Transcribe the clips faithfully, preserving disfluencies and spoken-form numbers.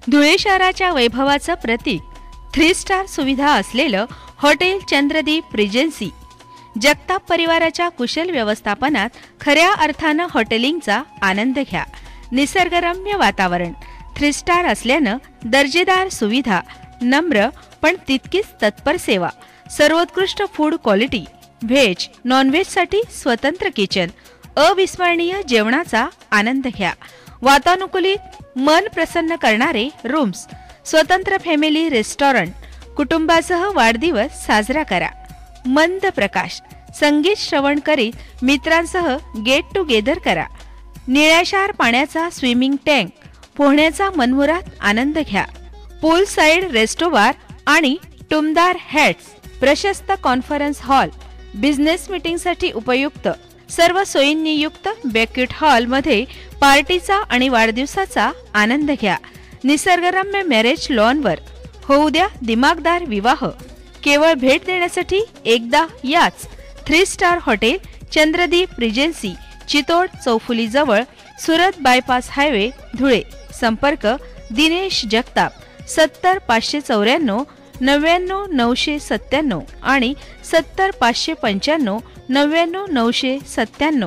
धुळे शहराच्या वैभवाचं प्रतीक, three star सुविधा असलेलं हॉटेल चंद्रदीप रिजेन्सी. जगताप परिवाराच्या कुशल व्यवस्थापनात खऱ्या अर्थानं हॉटेलिंगचा आनंद घ्या. निसर्गरम्य वातावरण, थ्री स्टार असल्यानं दर्जेदार सुविधा, नम्र पण तितकीच तत्पर सेवा, सर्वोत्कृष्ट फूड क्वालिटी, व्हेज नॉनव्हेजसाठी स्वतंत्र किचन, अविस्मरणीय जेवणाचा आनंद घ्या. वातानुकूलित मन प्रसन्न करणारे रूम्स, स्वतंत्र फॅमिली रेस्टॉरंट, कुटुंबासह वाढदिवस साजरा करा. मंद प्रकाश, संगीत श्रवण करीत मित्रांसह गेट टुगेदर करा. निळ्याशार पाण्याचा स्विमिंग टँक, पोहण्याचा मनमुराद आनंद घ्या. पूल साइड रेस्टोबार आणि टुमदार हॅट्स, प्रशस्त कॉन्फरन्स हॉल, बिझनेस मीटिंगसाठी उपयुक्त, सर्व सोयींनी युक्त बँक्वेट हॉल मध्ये पार्टीचा आणि वाढदिवसाचा आनंद घ्या. निसर्गरम्य मॅरेज लॉनवर होऊ द्या दिमागदार विवाह. केवळ भेट देण्यासाठी एकदा याच. Three star hotel Chandradeep regency, Chitod चौफुली जवळ, सुरत बायपास हायवे, धुळे. संपर्क दिनेश जगताप, सत्तर पाचशे चौऱ्याण्णव नव्याण्णव नऊशे सत्त्याण्णव आणि सत्तर पाचशे पंच्याण्णव नव्याण्णव नऊशे सत्त्याण्णव.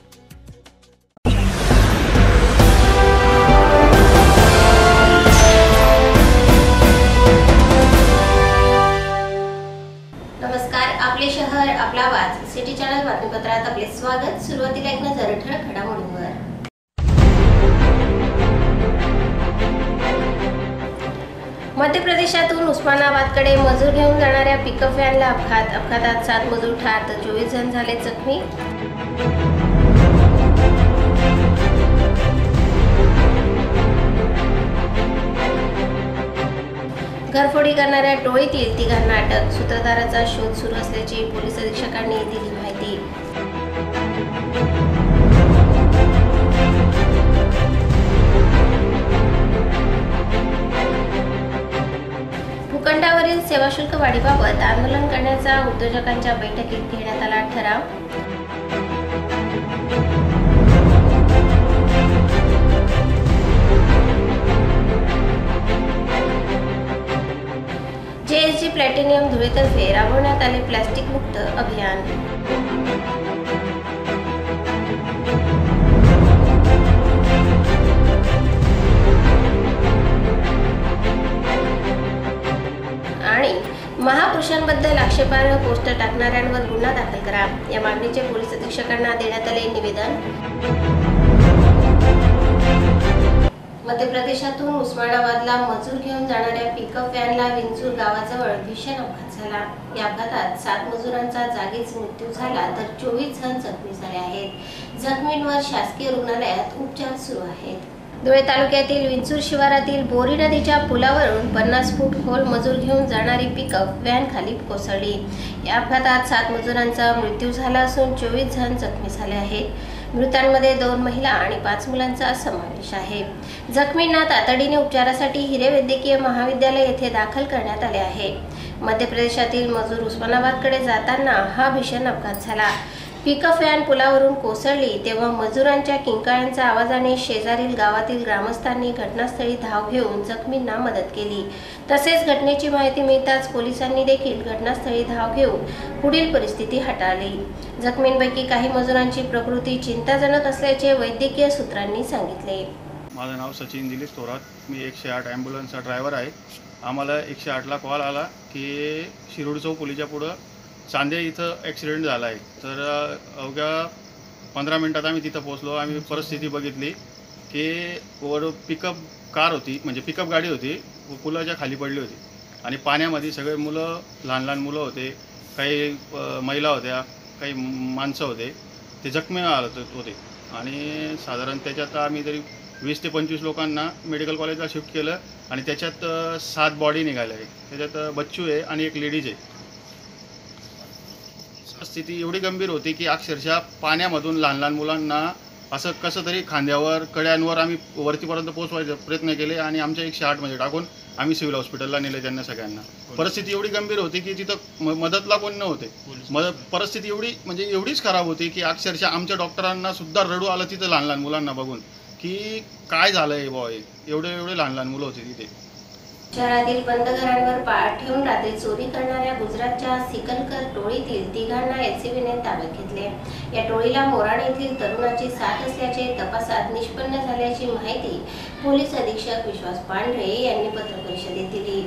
नमस्कार, आपले शहर आपला आवाज सिटी चॅनल बातमीपत्रात आपले स्वागत. सुरुवातीला एक नजर ठळक घडामोडींवर. मध्य प्रदेशातून उस्मानाबादकडे मजूर घेऊन जाणाऱ्या पिकअप व्हॅनला अपघात. अपघातात सात मजूर ठार तर चोवीस जण झाले जखमी. घरफोडी करणाऱ्या टोळीतील तिघांना अटक. सूत्रधाराचा शोध सुरू असल्याची पोलीस अधीक्षकांनी दिली माहिती. भूखंडावरील सेवा शुल्क वाढीबाबत आंदोलन करण्याचा उद्योजकांच्या बैठकीत घेण्यात आला ठराव. जेएसजी प्लॅटिनियम धुळेतर्फे राबवण्यात आले प्लास्टिक मुक्त अभियान. आणि महापुरुषांबद्दल आक्षेपार्ह पोस्टर टाकणाऱ्यांवर गुन्हा दाखल करा, या मागणीचे पोलीस अधीक्षकांना देण्यात आले निवेदन. मध्य प्रदेशातून उस्मानाबादला मजूर घेऊन जाणाऱ्या पिकअप व्हॅनला विंचूर गावाजवळ भीषण अपघात झाला. या अपघातात सात मजुरांचा जागीच मृत्यू झाला तर चोवीस जण जखमी झाले आहेत. जखमींवर शासकीय रुग्णालयात उपचार सुरू आहेत. धुळे तालुक्यातील विंचूर शिवारातील बोरी नदीच्या पुलावरून पन्नास फूट खोल मजूर घेऊन जाणारी पिकअप व्हॅन खाली कोसळली. या अपघातात सात मजुरांचा मृत्यू झाला असून चोवीस जण जखमी झाले आहेत. मृतांमध्ये दोन महिला आणि पाच मुलांचा समावेश आहे. जखमींना तातडीने उपचारासाठी हिरे वैद्यकीय महाविद्यालय येथे दाखल करण्यात आले आहे. मध्य प्रदेशातील मजूर उस्मानाबादकडे जाताना हा भीषण अपघात झाला. पिकअप व्हॅन पुलावरून कोसळली तेव्हा मजुरांच्या किंकाळ्यांच्या आवाजाने शेजारील गावातील ग्रामस्थांनी घटनास्थळी धाव घेऊन जखमींना मदत केली. तसेच घटनेची माहिती मिळताच पोलिसांनी देखील घटनास्थळी धाव घेऊन पुढील परिस्थिती हाताळली. जखमींपैकी काही मजुरांची प्रकृती चिंताजनक असल्याचे वैद्यकीय सूत्रांनी सांगितले. माझं नाव सचिन दिलीप थोरात, मी एकशे आठ ॲम्ब्युलन्सचा ड्रायव्हर आहे. आम्हाला एकशे आठला कॉल आला की शिरूड चौफुलीच्या पुढं चांदे इथं ॲक्सिडेंट झाला आहे. तर अवघ्या पंधरा मिनटात आम्ही तिथं पोहोचलो. आम्ही परिस्थिती बघितली की वर पिकअप कार होती, म्हणजे पिकअप गाडी होती, पुलाच्या खाली पडली होती आणि पाण्यामध्ये सगळे मुलं, लहान लहान मुलं होते, काही महिला होत्या, काही माणसं होते, ते जखमी होते. आणि साधारण त्याच्यात आम्ही तरी वीस ते पंचवीस लोकांना मेडिकल कॉलेजला शिफ्ट केलं आणि त्याच्यात सात बॉडी निघाल्या आहे. त्याच्यात बच्चू आहे आणि एक लेडीज आहे. स्थिती एवढी गंभीर होती की अक्षरशः पाण्यामधून लहान लहान मुलांना असं कसं तरी खांद्यावर कड्यांवर आम्ही वरतीपर्यंत पोहोचवायचा प्रयत्न केले आणि आमच्या एकशे आठमध्ये टाकून आम्ही सिव्हिल हॉस्पिटलला नेले त्यांना सगळ्यांना. परिस्थिती एवढी गंभीर होती की तिथं मदतला कोण नव्हते. मदत परिस्थिती एवढी म्हणजे एवढीच खराब होती की अक्षरशः आमच्या डॉक्टरांना सुद्धा रडू आलं तिथं लहान लहान मुलांना बघून की काय झालं आहे बॉय, एवढे एवढे लहान लहान मुलं होती तिथे. शहरातील बंद घरांवर पाळ ठेवून रात्री चोरी करणाऱ्या गुजरातच्या सिकलकर टोळीतील तिघांना एलसीबीने ताब्यात घेतले. या टोळीला मोराण येथील तरुणाची साथ असल्याचे तपासात निष्पन्न झाल्याची माहिती पोलीस अधीक्षक विश्वास पांढरे यांनी पत्रपरिषदेत दिली.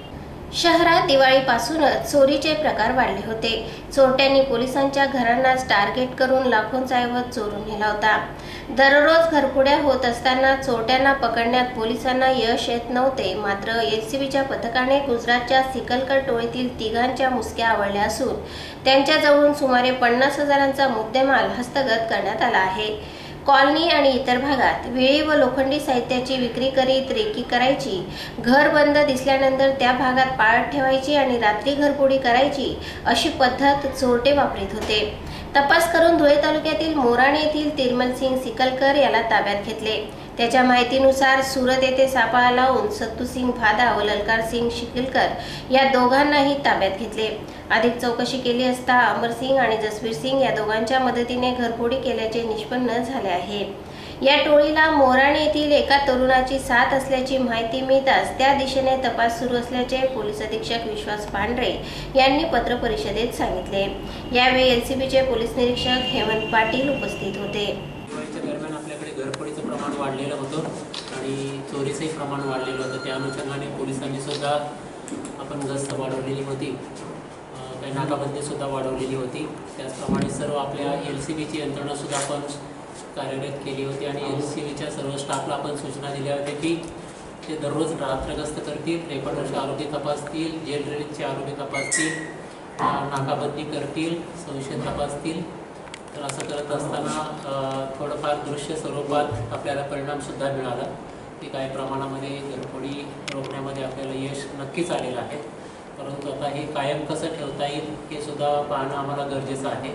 शहरात दिवाळीपासूनच चोरीचे प्रकार वाढले होते. चोरट्यांनी पोलिसांच्या घरांनाच टार्गेट करून लाखोंचा ऐवज चोरून नेला होता. दररोज घरफोड्या होत असताना चोरट्यांना पकडण्यात पोलिसांना यश येत नव्हते. मात्र एलसीबीच्या पथकाने गुजरातच्या सिकलकर टोळीतील तिघांच्या मुसक्या आवळल्या असून त्यांच्याजवळून सुमारे पन्नास हजारांचा मुद्देमाल हस्तगत करण्यात आला आहे. कॉलनी आणि इतर भागात विळी व लोखंडी साहित्याची विक्री करीत रेकी करायची, घर बंद दिसल्यानंतर त्या भागात पाळत ठेवायची आणि रात्री घरफोडी करायची अशी पद्धत चोरटे वापरीत होते. तपास करून धुळे तालुक्यातील मोराण येथील तिरमलसिंग सिकलकर याला ताब्यात घेतले. त्याच्या माहितीनुसार सुरत येथे सापळा लावून सत्तूसिंग भादा व ललकारसिंग शिकलकर या दोघांनाही ताब्यात घेतले. अधिक चौकशी केली असता अमरसिंग आणि जसवीर सिंग या दोघांच्या मदतीने घरफोडी केल्याचे निष्पन्न झाले आहे. या टोळीला मोराण येथील एका तरुणाची साथ असल्याची माहिती मिळताच त्या दिशेने तपास सुरू असल्याचे पोलीस अधीक्षक विश्वास पांढरे यांनी पत्रपरिषदेत सांगितले. यावेळी एलसीबीचे पोलीस निरीक्षक हेमंत पाटील उपस्थित होते. दरम्यान आपल्याकडे घरफोडीचं प्रमाण वाढलेलं होतं आणि चोरीचंही प्रमाण वाढलेलं होतं. त्या अनुषंगाने पोलिसांनी सुद्धा आपण गस्त वाढवलेली होती, काही नाकाबंदी सुद्धा वाढवलेली होती. त्याचप्रमाणे सर्व आपल्या एल सी बीची यंत्रणा सुद्धा आपण कार्यरत केली होती आणि एल सी बीच्या सर्व स्टाफला आपण सूचना दिल्या होत्या की ते दररोज रात्रगस्त करतील, रेकॉर्डरचे आरोपी तपासतील, जेल रिलीजचे आरोपी तपासतील, नाकाबंदी करतील, संशय तपासतील. तर असं करत असताना थोडंफार दृश्य स्वरूपात आपल्याला परिणामसुद्धा मिळाला की काही प्रमाणामध्ये घरफोडी रोखण्यामध्ये आपल्याला यश नक्कीच आलेलं आहे. परंतु आता हे कायम कसं ठेवता येईल हे सुद्धा पाहणं आम्हाला गरजेचं आहे.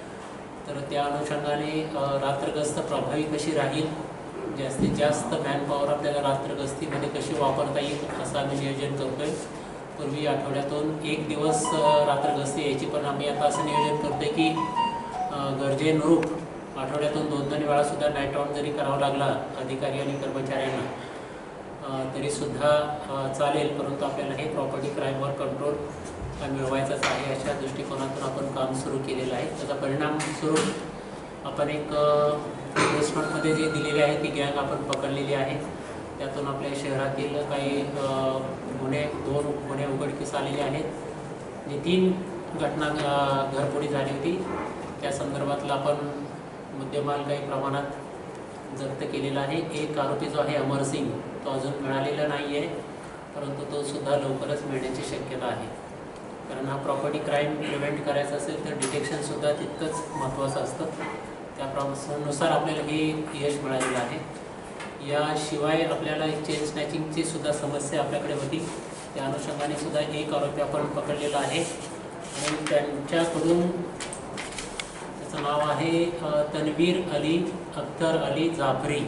तर त्या अनुषंगाने रात्रगस्त प्रभावी कशी राहील, जास्तीत जास्त मॅनपॉवर आपल्याला रात्रगस्तीमध्ये कशी वापरता येईल असं आम्ही नियोजन करतो आहे. पूर्वी आठवड्यातून एक दिवस रात्रगस्ती यायची, पण आम्ही आता असं नियोजन करतो आहे की गरजेनुरूप आठवड्यातून दोन दोन वेळासुद्धा नाईट आउट जरी करावा लागला अधिकारी आणि कर्मचाऱ्यांना तरीसुद्धा चालेल. परंतु आपल्याला हे प्रॉपर्टी क्राईमवर कंट्रोल मिळवायचाच आहे अशा दृष्टिकोनातून आपण काम सुरू केलेलं आहे. त्याचा परिणाम स्वरूप आपण एक इन्व्हेस्टमेंटमध्ये जे दिलेले आहे ती गँग आपण पकडलेली आहे. त्यातून आपल्या शहरातील काही गुन्हे दोन गुन्हे उघडकीस आलेले आहेत. जे तीन घटना घरफोडी झाली होती त्या संदर्भातला आपण मुद्देमाल काही प्रमाणात जप्त केलेला आहे. एक आरोपी जो आहे अमरसिंग तो अजून मिळालेला नाही आहे, परंतु तो सुद्धा लवकरच मिळण्याची शक्यता आहे. कारण हा प्रॉपर्टी क्राईम प्रिव्हेंट करायचा असेल तर डिटेक्शनसुद्धा तितकंच महत्त्वाचं असतं. त्यानुसार आपल्याला हे यश मिळालेलं आहे. याशिवाय आपल्याला चेन स्नॅचिंगची सुद्धा समस्या आपल्याकडे होती. त्या अनुषंगाने सुद्धा एक आरोपी आपण पकडलेला आहे आणि त्यांच्याकडून त्याचं नाव आहे तन्वीर अली अख्तर अली जाफरी.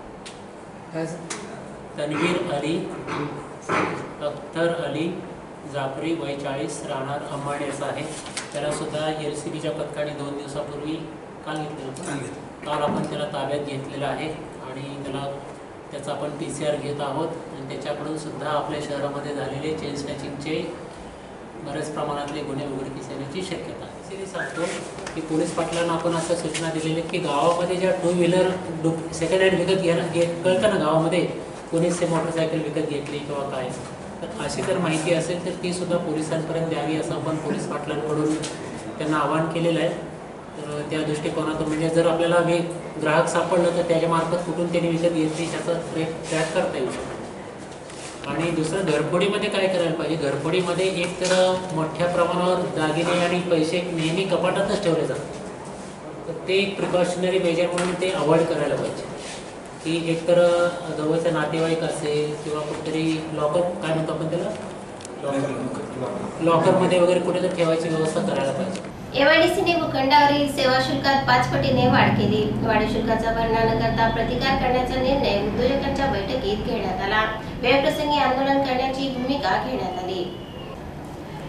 तन्वीर अली अख्तर अली जाफरी वय चाळीस, राहणार अंबाडी असं आहे. त्यालासुद्धा एल सी बीच्या पथकाने दोन दिवसापूर्वी काल घेतलेलं काल आपण त्याला ताब्यात घेतलेलं आहे आणि त्याला त्याचा आपण पी सी आर घेत आहोत. आणि त्याच्याकडून सुद्धा आपल्या शहरामध्ये झालेले चेन स्नॅचिंगचे बऱ्याच प्रमाणातले गुन्हे उघडकीस येण्याची शक्यता आहे. सिरी सांगतो की पोलीस पाटलांना आपण अशा सूचना दिलेल्या की गावामध्ये ज्या टू व्हीलर डु सेकंड हँड विकत घ्यायला घे कळतं ना, गावामध्ये कोणीच मोटरसायकल विकत घेतली किंवा काय, तर अशी जर माहिती असेल तर ती सुद्धा पोलिसांपर्यंत द्यावी असं आपण पोलीस पाटलांकडून त्यांना आवाहन केलेलं आहे. तर त्या दृष्टिकोनातून म्हणजे जर आपल्याला वे ग्राहक सापडलं तर त्याच्यामार्फत कुठून त्यांनी विकत घेतली त्याचा ट्रॅक ट्रॅक करता येऊ शकतो. आणि दुसरं घरफोडीमध्ये काय करायला पाहिजे, घरफोडीमध्ये एक तर मोठ्या प्रमाणावर दागिने आणि पैसे नेहमी कपाटातच ठेवले जातात. तर ते एक प्रिकॉशनरी मेजर म्हणून ते अवॉइड करायला पाहिजे की एकतर जवळचे नातेवाईक असेल किंवा कुठेतरी लॉकर काय म्हणतो आपण त्याला लॉकर लॉकरमध्ये वगैरे कुठेतरी ठेवायची व्यवस्था करायला पाहिजे. एमआयडीसीने भूखंडावरील सेवा शुल्कात पाच पटीने वाढ केली. वाढ शुल्काचा भरणा न करता प्रतिकार करण्याचा निर्णय उद्योजकांच्या बैठकीत घेण्यात आला. वेळप्रसंगी आंदोलन करण्याची भूमिका घेण्यात आली.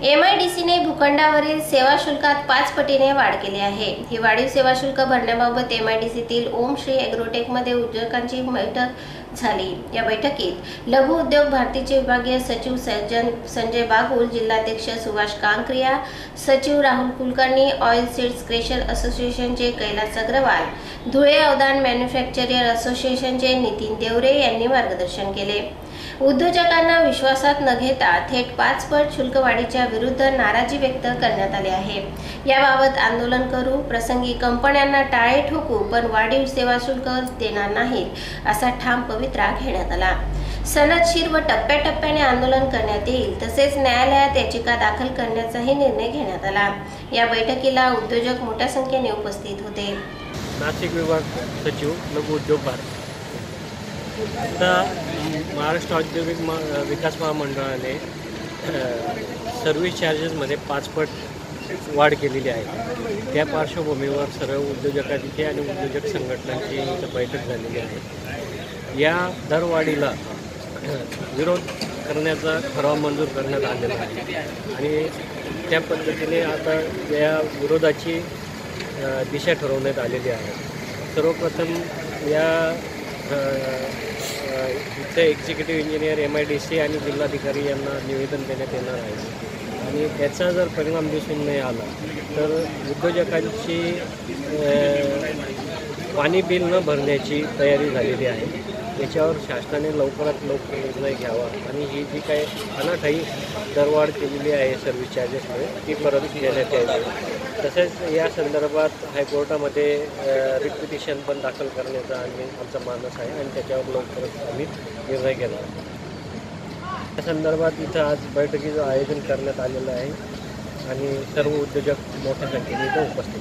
एम आय डी सीने भूखंडावरील सेवा शुल्कात पाच पटीने वाढ केली आहे। ही वाढीव सेवा शुल्क भरण्याबाबत एम आय डी सीतील ओम श्री ॲग्रोटेकमध्ये उद्योजकांची बैठक झाली। या बैठकीत लघु उद्योग भारतीचे विभागीय सचिव सज्जन संजय बागुल, जिल्हाध्यक्ष सुभाष कांक्रिया, सचिव Rahul Kulkarni, oil seeds crusher असोसिएशनचे कैलास अग्रवाल, धुळे अवधान मॅन्युफॅक्चरर असोसिएशनचे नितीन देवरे यांनी मार्गदर्शन केले। उद्योजकांना विश्वासात न घेता थेट पाच पट शुल्क वाढीच्या विरुद्ध नाराजी व्यक्त करण्यात आली आहे। याबाबत आंदोलन करू, प्रसंगी कंपन्यांना टाळे ठोकू, पण वाढीव सेवा शुल्क देणार नाहीत असा ठाम पवित्रा घेण्यात आला। सनदशीर व टप्प्याटप्प्याने आंदोलन करण्यात येईल, तसेच न्यायालयात याचिका दाखल करण्याचाही निर्णय घेण्यात आला। या बैठकीला उद्योजक मोठ्या संख्येने उपस्थित होते। नाशिक विभाग सचिव लघु उद्योग भारत। आता महाराष्ट्र औद्योगिक विकास महामंडळाने सर्व्हिस चार्जेसमध्ये पाच पट वाढ केलेली आहे। त्या पार्श्वभूमीवर सर्व उद्योजकांची आणि उद्योजक संघटनांची इथं बैठक झालेली आहे। या दरवाढीला विरोध करण्याचा ठराव मंजूर करण्यात आलेला आहे आणि त्या पद्धतीने आता या विरोधाची दिशा ठरवण्यात आलेली आहे। सर्वप्रथम या इथे executive engineer, M I D C आणि जिल्हाधिकारी यांना निवेदन देण्यात येणार आहे आणि त्याचा जर परिणाम दिसून नाही आला तर उद्योजकांची पाणी बिल न भरण्याची तयारी झालेली आहे। याच्यावर शासनाने लवकरात लवकर निर्णय घ्यावा आणि ही जी काही अनाठाई दरवाढ केलेली आहे सर्व्हिस चार्जेसमुळे ती परत घेण्यात यावी। तसेच या संदर्भात हायकोर्टामध्ये रिट पिटिशन पण दाखल करण्याचा आणि आमचा मानस आहे आणि त्याच्यावर लवकरच आम्ही निर्णय घेणार। या संदर्भात इथं आज बैठकीचं आयोजन करण्यात आलेलं आहे आणि सर्व उद्योजक मोठ्या संख्येने इथं उपस्थित